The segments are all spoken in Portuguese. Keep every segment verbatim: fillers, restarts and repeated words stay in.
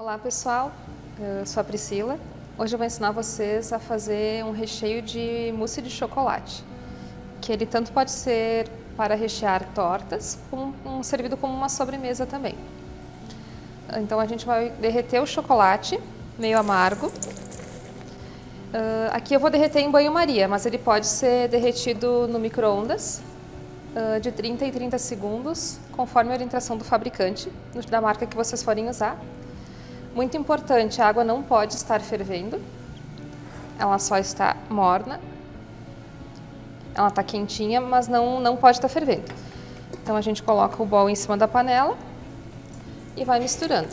Olá pessoal, eu sou a Priscila. Hoje eu vou ensinar vocês a fazer um recheio de mousse de chocolate, que ele tanto pode ser para rechear tortas, como um, servido como uma sobremesa também. Então a gente vai derreter o chocolate, meio amargo. Uh, aqui eu vou derreter em banho-maria, mas ele pode ser derretido no micro-ondas uh, de trinta em trinta segundos, conforme a orientação do fabricante, da marca que vocês forem usar. Muito importante, a água não pode estar fervendo, ela só está morna, ela está quentinha, mas não, não pode estar fervendo. Então a gente coloca o bol em cima da panela e vai misturando.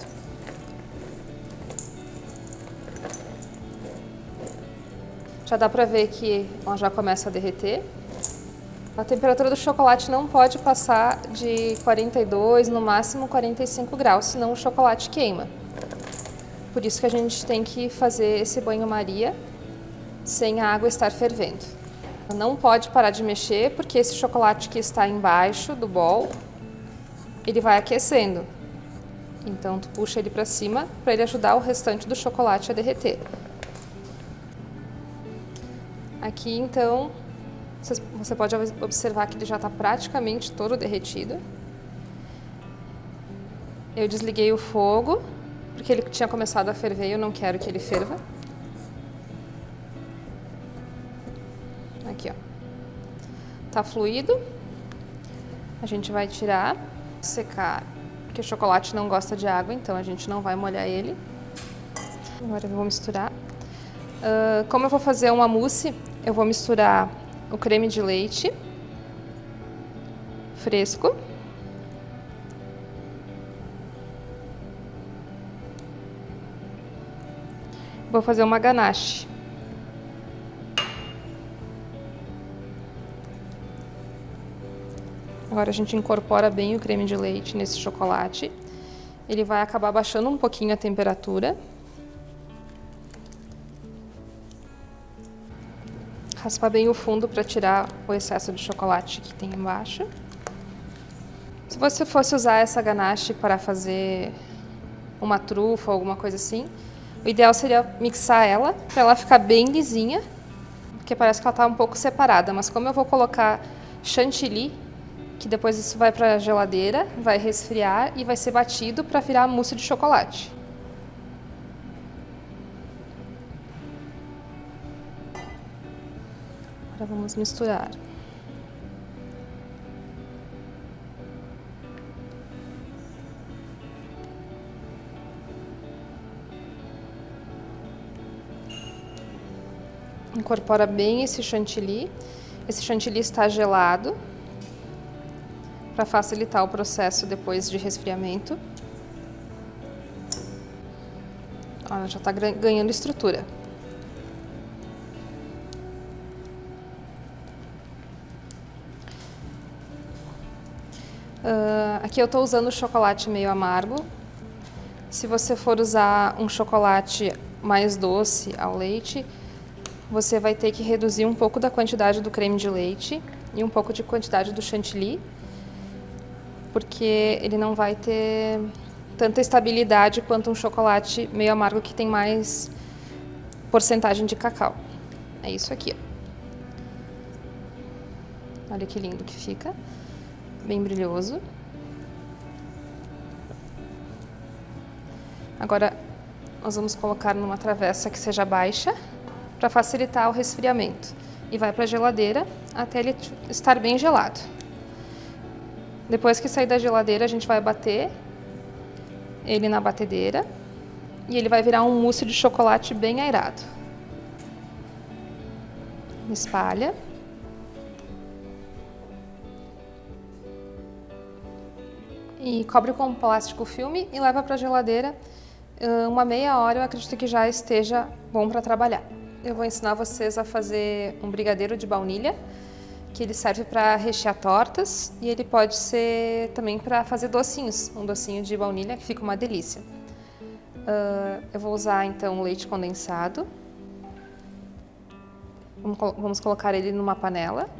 Já dá para ver que ela já começa a derreter. A temperatura do chocolate não pode passar de quarenta e dois, no máximo quarenta e cinco graus, senão o chocolate queima. Por isso que a gente tem que fazer esse banho-maria sem a água estar fervendo. Não pode parar de mexer, porque esse chocolate que está embaixo do bol, ele vai aquecendo. Então tu puxa ele para cima para ele ajudar o restante do chocolate a derreter. Aqui então, você pode observar que ele já está praticamente todo derretido. Eu desliguei o fogo, porque ele tinha começado a ferver e eu não quero que ele ferva. Aqui, ó. Tá fluido. A gente vai tirar, secar, porque o chocolate não gosta de água, então a gente não vai molhar ele. Agora eu vou misturar. Uh, como eu vou fazer uma mousse, eu vou misturar o creme de leite fresco. Vou fazer uma ganache. Agora a gente incorpora bem o creme de leite nesse chocolate. Ele vai acabar baixando um pouquinho a temperatura. Raspar bem o fundo para tirar o excesso de chocolate que tem embaixo. Se você fosse usar essa ganache para fazer uma trufa ou alguma coisa assim, o ideal seria mixar ela para ela ficar bem lisinha, porque parece que ela está um pouco separada. Mas como eu vou colocar chantilly, que depois isso vai para a geladeira, vai resfriar e vai ser batido para virar mousse de chocolate. Agora vamos misturar. Incorpora bem esse chantilly. Esse chantilly está gelado, para facilitar o processo depois de resfriamento. Olha, já está ganhando estrutura. Uh, aqui eu estou usando chocolate meio amargo. Se você for usar um chocolate mais doce ao leite, você vai ter que reduzir um pouco da quantidade do creme de leite e um pouco de quantidade do chantilly, porque ele não vai ter tanta estabilidade quanto um chocolate meio amargo que tem mais porcentagem de cacau. É isso aqui, ó. Olha que lindo que fica, bem brilhoso. Agora nós vamos colocar numa travessa que seja baixa, para facilitar o resfriamento, e vai para a geladeira até ele estar bem gelado. Depois que sair da geladeira, a gente vai bater ele na batedeira e ele vai virar um mousse de chocolate bem aerado. Espalha. E cobre com plástico filme e leva para a geladeira. Uma meia hora eu acredito que já esteja bom para trabalhar. Eu vou ensinar vocês a fazer um brigadeiro de baunilha, que ele serve para rechear tortas e ele pode ser também para fazer docinhos, um docinho de baunilha que fica uma delícia. Uh, eu vou usar então leite condensado. Vamos, vamos colocar ele numa panela.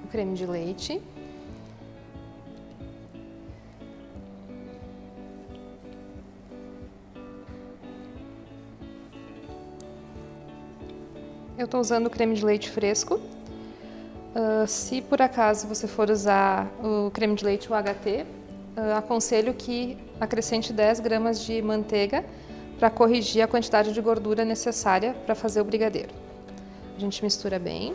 creme de leite. Eu estou usando o creme de leite fresco. Uh, se por acaso você for usar o creme de leite U H T, uh, aconselho que acrescente dez gramas de manteiga para corrigir a quantidade de gordura necessária para fazer o brigadeiro. A gente mistura bem.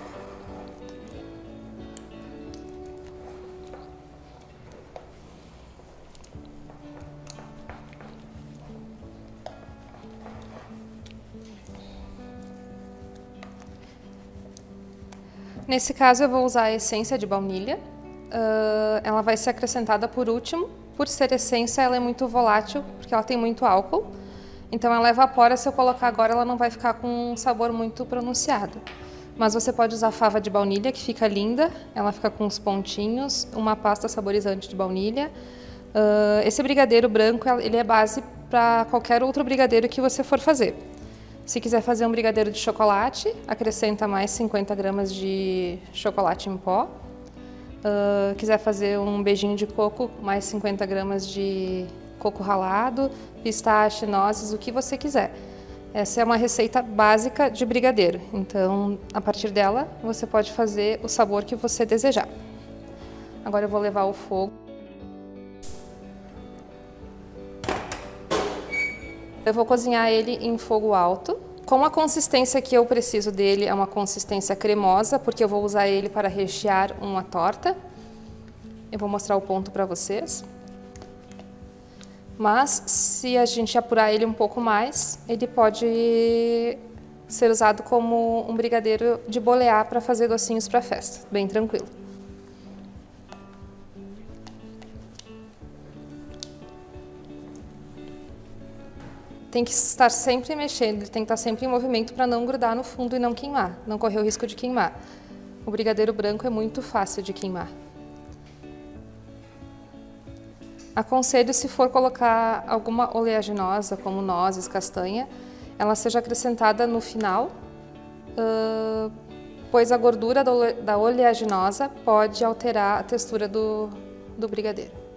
Nesse caso eu vou usar a essência de baunilha, uh, ela vai ser acrescentada por último, por ser essência ela é muito volátil, porque ela tem muito álcool, então ela evapora, se eu colocar agora ela não vai ficar com um sabor muito pronunciado. Mas você pode usar fava de baunilha, que fica linda, ela fica com os pontinhos, uma pasta saborizante de baunilha. Uh, esse brigadeiro branco ele é base para qualquer outro brigadeiro que você for fazer. Se quiser fazer um brigadeiro de chocolate, acrescenta mais cinquenta gramas de chocolate em pó. Uh, quiser fazer um beijinho de coco, mais cinquenta gramas de coco ralado, pistache, nozes, o que você quiser. Essa é uma receita básica de brigadeiro, então a partir dela você pode fazer o sabor que você desejar. Agora eu vou levar ao fogo. Eu vou cozinhar ele em fogo alto. Como a consistência que eu preciso dele é uma consistência cremosa, porque eu vou usar ele para rechear uma torta. Eu vou mostrar o ponto para vocês. Mas se a gente apurar ele um pouco mais, ele pode ser usado como um brigadeiro de bolear para fazer docinhos para festa, bem tranquilo. Tem que estar sempre mexendo, ele tem que estar sempre em movimento para não grudar no fundo e não queimar, não correr o risco de queimar. O brigadeiro branco é muito fácil de queimar. Aconselho, se for colocar alguma oleaginosa, como nozes, castanha, ela seja acrescentada no final, uh, pois a gordura da oleaginosa pode alterar a textura do, do brigadeiro.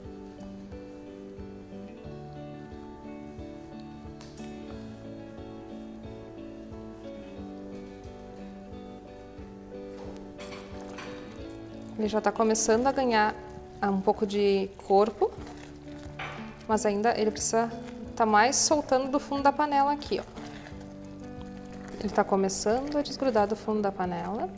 Ele já está começando a ganhar um pouco de corpo, mas ainda ele precisa estar tá mais soltando do fundo da panela aqui, ó. Ele está começando a desgrudar do fundo da panela.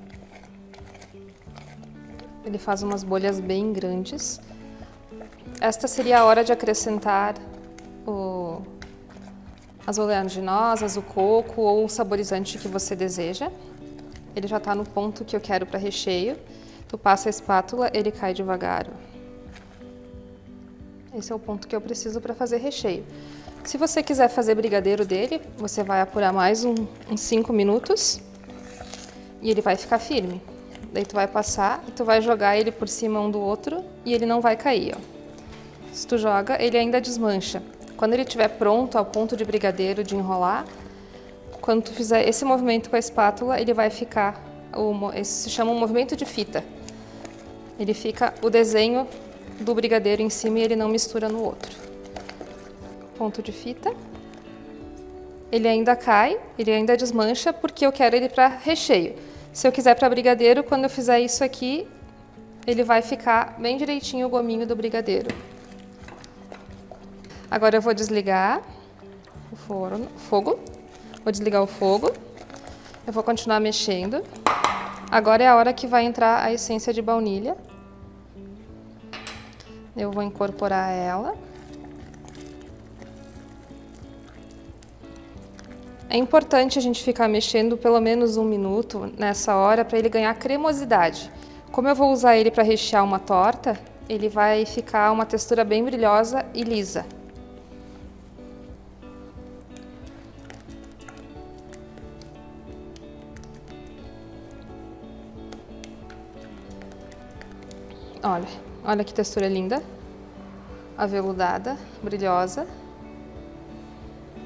Ele faz umas bolhas bem grandes. Esta seria a hora de acrescentar o, as oleaginosas, o coco ou o saborizante que você deseja. Ele já está no ponto que eu quero para recheio. Tu passa a espátula, ele cai devagar. Esse é o ponto que eu preciso para fazer recheio. Se você quiser fazer brigadeiro dele, você vai apurar mais um, uns cinco minutos e ele vai ficar firme. Daí tu vai passar e tu vai jogar ele por cima um do outro e ele não vai cair, ó. Se tu joga, ele ainda desmancha. Quando ele estiver pronto ao ponto de brigadeiro, de enrolar, quando tu fizer esse movimento com a espátula, ele vai ficar, o, esse se chama um movimento de fita. Ele fica o desenho do brigadeiro em cima e ele não mistura no outro. Ponto de fita. Ele ainda cai, ele ainda desmancha, porque eu quero ele para recheio. Se eu quiser para brigadeiro, quando eu fizer isso aqui, ele vai ficar bem direitinho o gominho do brigadeiro. Agora eu vou desligar o forno, fogo. Vou desligar o fogo. Eu vou continuar mexendo. Agora é a hora que vai entrar a essência de baunilha. Eu vou incorporar ela. É importante a gente ficar mexendo pelo menos um minuto nessa hora para ele ganhar cremosidade. Como eu vou usar ele para rechear uma torta, ele vai ficar uma textura bem brilhosa e lisa. Olha, olha que textura linda, aveludada, brilhosa.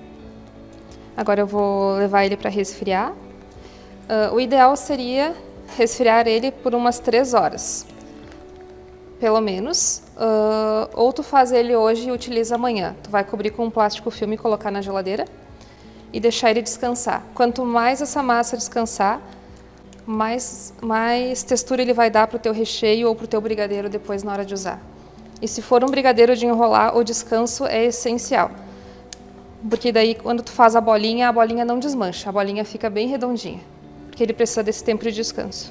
Agora eu vou levar ele para resfriar. Uh, o ideal seria resfriar ele por umas três horas, pelo menos. Uh, ou tu faz ele hoje e utiliza amanhã. Tu vai cobrir com um plástico filme e colocar na geladeira e deixar ele descansar. Quanto mais essa massa descansar, mais, mais textura ele vai dar para o teu recheio ou para o teu brigadeiro depois na hora de usar. E se for um brigadeiro de enrolar, o descanso é essencial. Porque daí quando tu faz a bolinha, a bolinha não desmancha, a bolinha fica bem redondinha. Porque ele precisa desse tempo de descanso.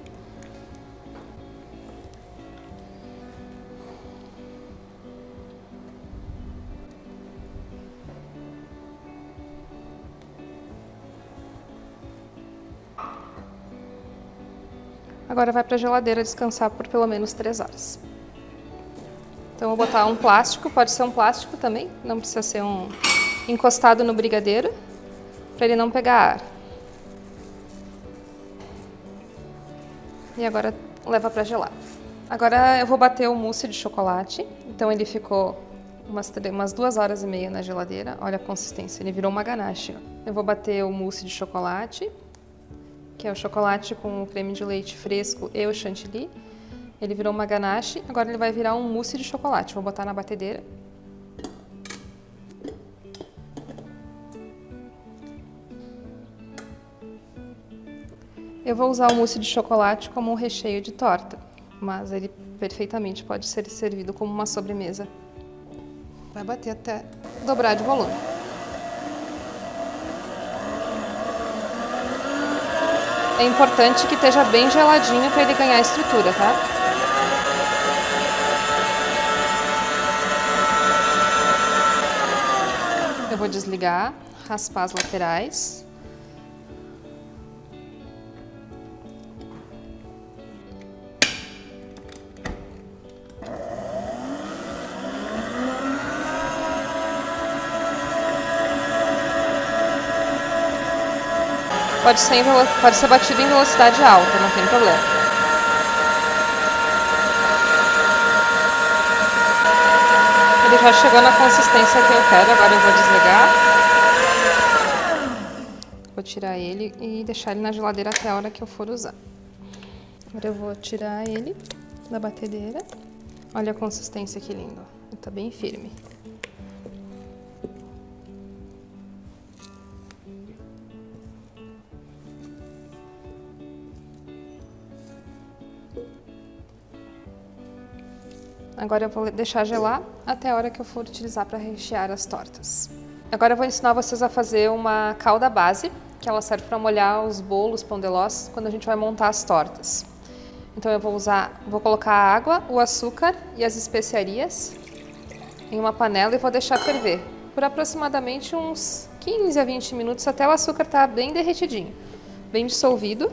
Agora vai para a geladeira descansar por pelo menos três horas. Então eu vou botar um plástico, pode ser um plástico também, não precisa ser um encostado no brigadeiro, para ele não pegar ar. E agora leva para gelar. Agora eu vou bater o mousse de chocolate, então ele ficou umas, umas duas horas e meia na geladeira, olha a consistência, ele virou uma ganache. Eu vou bater o mousse de chocolate, que é o chocolate com o creme de leite fresco e o chantilly. Ele virou uma ganache, agora ele vai virar um mousse de chocolate. Vou botar na batedeira. Eu vou usar o mousse de chocolate como um recheio de torta, mas ele perfeitamente pode ser servido como uma sobremesa. Vai bater até dobrar de volume. É importante que esteja bem geladinho para ele ganhar estrutura, tá? Eu vou desligar, raspar as laterais. Pode ser, em, pode ser batido em velocidade alta, não tem problema. Ele já chegou na consistência que eu quero, agora eu vou desligar. Vou tirar ele e deixar ele na geladeira até a hora que eu for usar. Agora eu vou tirar ele da batedeira. Olha a consistência que lindo, ele tá bem firme. Agora eu vou deixar gelar até a hora que eu for utilizar para rechear as tortas. Agora eu vou ensinar vocês a fazer uma calda base, que ela serve para molhar os bolos, pão de lós, quando a gente vai montar as tortas. Então eu vou usar, vou colocar a água, o açúcar e as especiarias em uma panela e vou deixar ferver por aproximadamente uns quinze a vinte minutos até o açúcar estar bem derretidinho, bem dissolvido.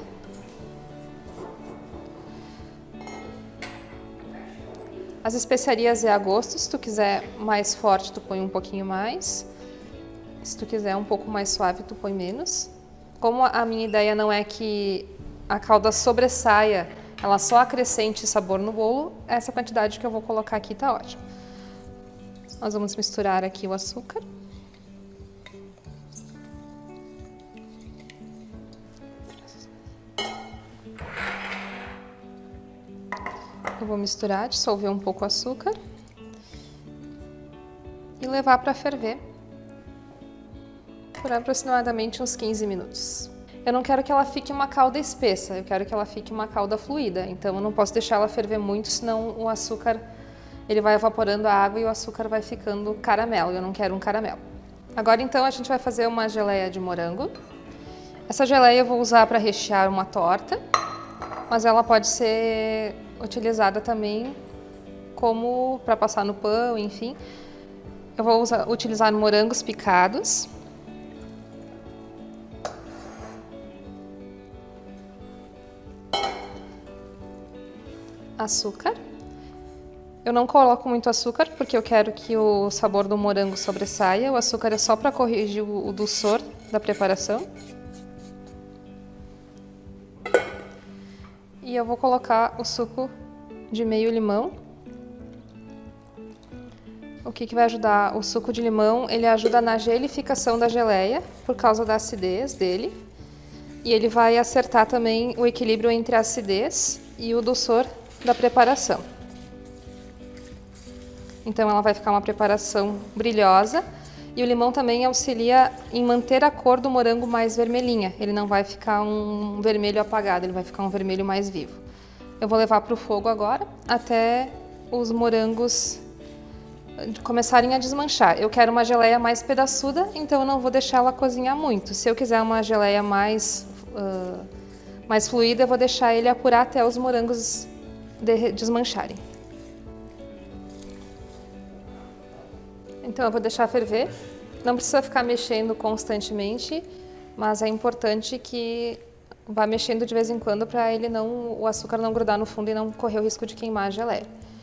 As especiarias é a gosto, se tu quiser mais forte tu põe um pouquinho mais, se tu quiser um pouco mais suave tu põe menos. Como a minha ideia não é que a calda sobressaia, ela só acrescente sabor no bolo, essa quantidade que eu vou colocar aqui tá ótimo. Nós vamos misturar aqui o açúcar. Eu vou misturar, dissolver um pouco o açúcar e levar para ferver por aproximadamente uns quinze minutos. Eu não quero que ela fique uma calda espessa, eu quero que ela fique uma calda fluida, então eu não posso deixar ela ferver muito, senão o açúcar ele vai evaporando a água e o açúcar vai ficando caramelo, eu não quero um caramelo. Agora então a gente vai fazer uma geleia de morango. Essa geleia eu vou usar para rechear uma torta, mas ela pode ser utilizada também como para passar no pão, enfim. Eu vou usar, utilizar morangos picados. Açúcar. Eu não coloco muito açúcar porque eu quero que o sabor do morango sobressaia. O açúcar é só para corrigir o dulçor da preparação. E eu vou colocar o suco de meio limão. O que que vai ajudar? O suco de limão, ele ajuda na gelificação da geleia, por causa da acidez dele. E ele vai acertar também o equilíbrio entre a acidez e o dulçor da preparação. Então ela vai ficar uma preparação brilhosa e o limão também auxilia em manter a cor do morango mais vermelhinha. Ele não vai ficar um vermelho apagado, ele vai ficar um vermelho mais vivo. Eu vou levar para o fogo agora até os morangos começarem a desmanchar. Eu quero uma geleia mais pedaçuda, então eu não vou deixar ela cozinhar muito. Se eu quiser uma geleia mais, uh, mais fluida, eu vou deixar ele apurar até os morangos de desmancharem. Então eu vou deixar ferver. Não precisa ficar mexendo constantemente, mas é importante que vá mexendo de vez em quando para ele não, o açúcar não grudar no fundo e não correr o risco de queimar a geleia.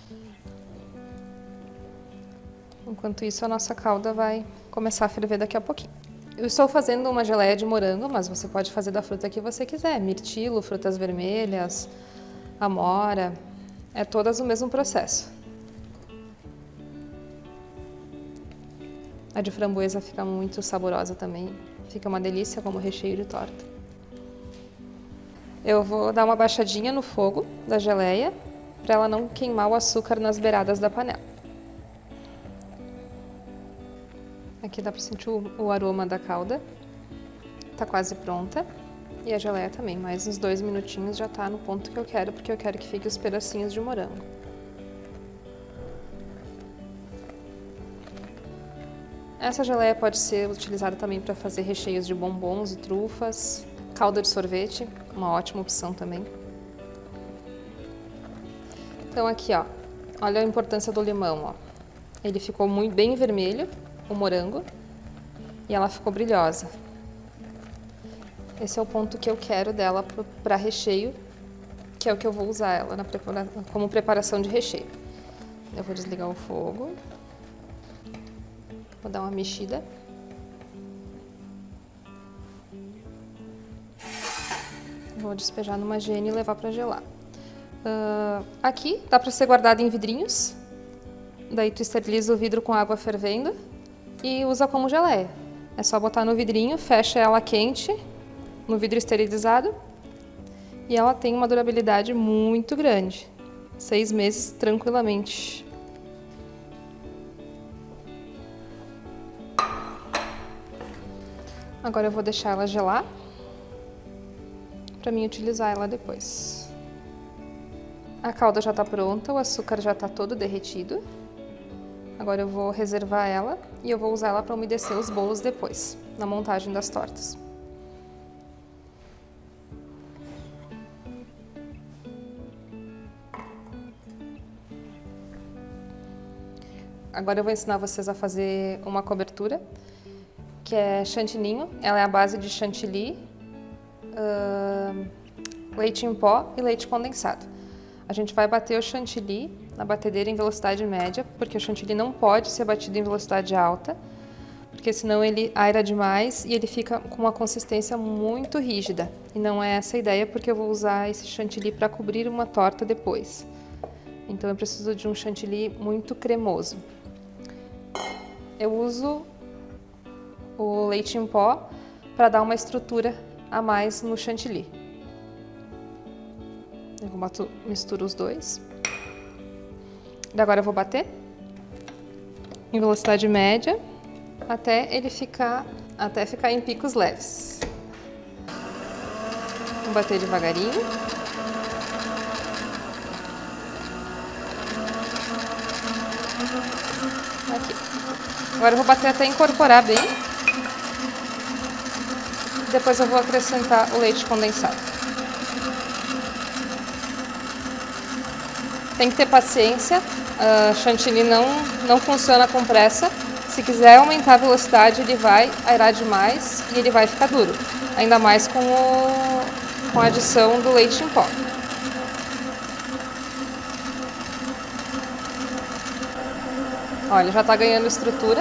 Enquanto isso, a nossa calda vai começar a ferver daqui a pouquinho. Eu estou fazendo uma geleia de morango, mas você pode fazer da fruta que você quiser. Mirtilo, frutas vermelhas, amora, é todas o mesmo processo. A de framboesa fica muito saborosa também, fica uma delícia como recheio de torta. Eu vou dar uma baixadinha no fogo da geleia para ela não queimar o açúcar nas beiradas da panela. Aqui dá para sentir o, o aroma da calda. Tá quase pronta. E a geleia também, mais uns dois minutinhos já tá no ponto que eu quero, porque eu quero que fique os pedacinhos de morango. Essa geleia pode ser utilizada também para fazer recheios de bombons e trufas. Calda de sorvete, uma ótima opção também. Então aqui, ó, olha a importância do limão, ó. Ele ficou muito bem vermelho, o morango, e ela ficou brilhosa. Esse é o ponto que eu quero dela para recheio, que é o que eu vou usar ela na prepara como preparação de recheio. Eu vou desligar o fogo, vou dar uma mexida. Vou despejar numa gene e levar para gelar. Uh, aqui dá para ser guardado em vidrinhos, daí tu esteriliza o vidro com água fervendo e usa como geleia. É só botar no vidrinho, fecha ela quente, no vidro esterilizado, e ela tem uma durabilidade muito grande. Seis meses tranquilamente. Agora eu vou deixar ela gelar, para mim utilizar ela depois. A calda já está pronta, o açúcar já está todo derretido. Agora eu vou reservar ela e eu vou usar ela para umedecer os bolos depois, na montagem das tortas. Agora eu vou ensinar vocês a fazer uma cobertura, que é chantininho. Ela é a base de chantilly, uh, leite em pó e leite condensado. A gente vai bater o chantilly na batedeira em velocidade média, porque o chantilly não pode ser batido em velocidade alta, porque senão ele aira demais e ele fica com uma consistência muito rígida. E não é essa a ideia, porque eu vou usar esse chantilly para cobrir uma torta depois. Então eu preciso de um chantilly muito cremoso. Eu uso o leite em pó para dar uma estrutura a mais no chantilly. Eu boto, misturo os dois. E agora eu vou bater em velocidade média até ele ficar, até ficar em picos leves. Vou bater devagarinho. Aqui. Agora eu vou bater até incorporar bem. Depois eu vou acrescentar o leite condensado. Tem que ter paciência, uh, chantilly não, não funciona com pressa. Se quiser aumentar a velocidade, ele vai airar demais e ele vai ficar duro. Ainda mais com, o, com a adição do leite em pó. Olha, já está ganhando estrutura.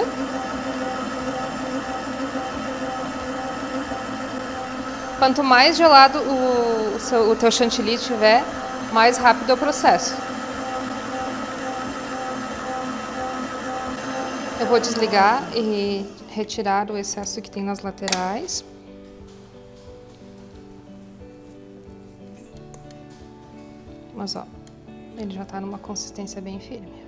Quanto mais gelado o, o, seu, o teu chantilly tiver, mais rápido é o processo. Eu vou desligar e retirar o excesso que tem nas laterais. Mas ó, ele já tá numa consistência bem firme.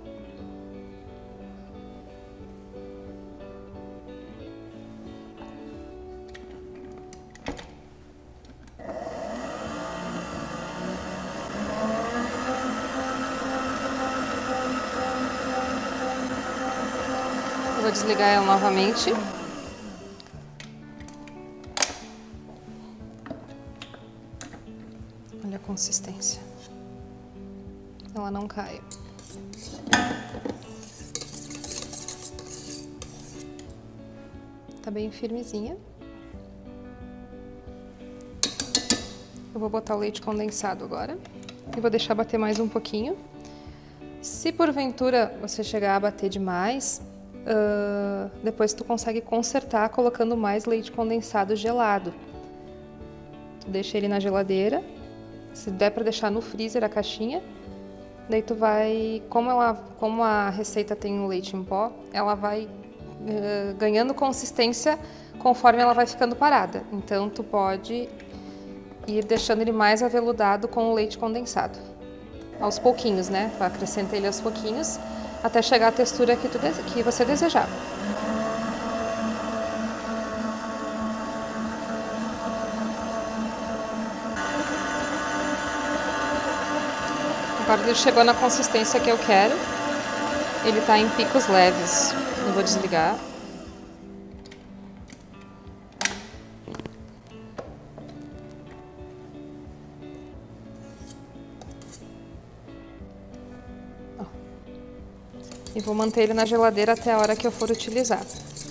Eu vou desligar ela novamente. Olha a consistência. Ela não cai. Tá bem firmezinha. Eu vou botar o leite condensado agora. E vou deixar bater mais um pouquinho. Se porventura você chegar a bater demais, uh, depois tu consegue consertar colocando mais leite condensado gelado. Tu deixa ele na geladeira. Se der para deixar no freezer a caixinha, daí tu vai, como ela, como a receita tem o leite em pó, ela vai uh, ganhando consistência conforme ela vai ficando parada. Então tu pode ir deixando ele mais aveludado com o leite condensado. Aos pouquinhos, né? Tu acrescenta ele aos pouquinhos até chegar à textura que, tu, que você desejar. Agora ele chegou na consistência que eu quero. Ele tá em picos leves. Eu vou desligar. Ó. E vou manter ele na geladeira até a hora que eu for utilizar.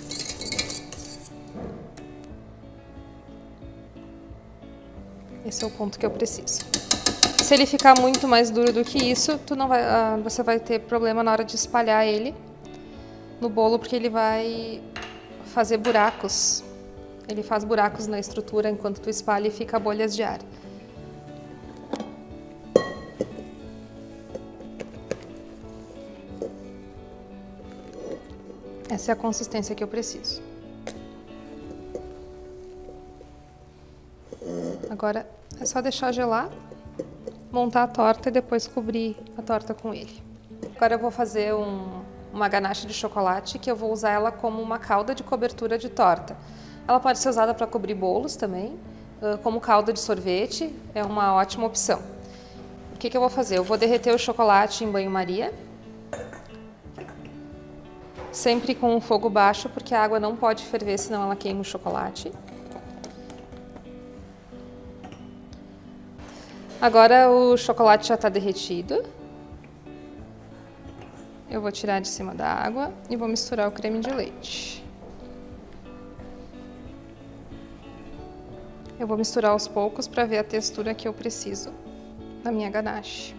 Esse é o ponto que eu preciso. Se ele ficar muito mais duro do que isso, tu não vai, uh, você vai ter problema na hora de espalhar ele no bolo, porque ele vai fazer buracos. Ele faz buracos na estrutura enquanto tu espalha e fica bolhas de ar. Essa é a consistência que eu preciso. Agora é só deixar gelar, montar a torta e depois cobrir a torta com ele. Agora eu vou fazer um, uma ganache de chocolate, que eu vou usar ela como uma calda de cobertura de torta. Ela pode ser usada para cobrir bolos também, como calda de sorvete, é uma ótima opção. O que que eu vou fazer? Eu vou derreter o chocolate em banho-maria, sempre com o fogo baixo, porque a água não pode ferver, senão ela queima o chocolate. Agora o chocolate já está derretido. Eu vou tirar de cima da água e vou misturar o creme de leite. Eu vou misturar aos poucos para ver a textura que eu preciso da minha ganache.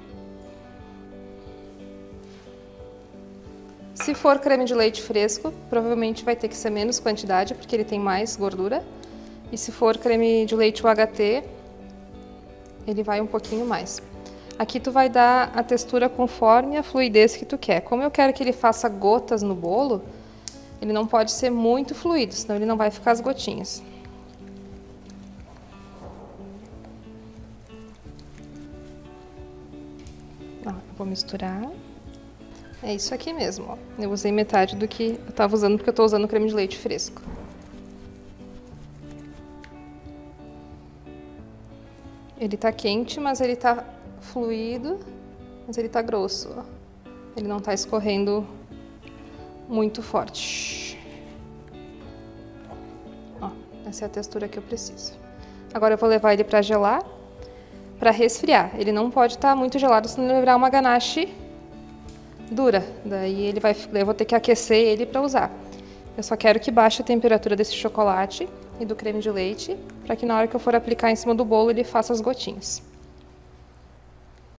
Se for creme de leite fresco, provavelmente vai ter que ser menos quantidade, porque ele tem mais gordura. E se for creme de leite U H T, ele vai um pouquinho mais. Aqui tu vai dar a textura conforme a fluidez que tu quer. Como eu quero que ele faça gotas no bolo, ele não pode ser muito fluido, senão ele não vai ficar as gotinhas. Ó, eu vou misturar. É isso aqui mesmo, ó. Eu usei metade do que eu estava usando, porque eu estou usando creme de leite fresco. Ele tá quente, mas ele tá fluido, mas ele tá grosso, ó. Ele não tá escorrendo muito forte. Ó, essa é a textura que eu preciso. Agora eu vou levar ele para gelar, para resfriar. Ele não pode estar muito gelado, senão ele virar uma ganache dura. Daí ele vai, daí eu vou ter que aquecer ele para usar. Eu só quero que baixe a temperatura desse chocolate e do creme de leite, para que na hora que eu for aplicar em cima do bolo ele faça as gotinhas.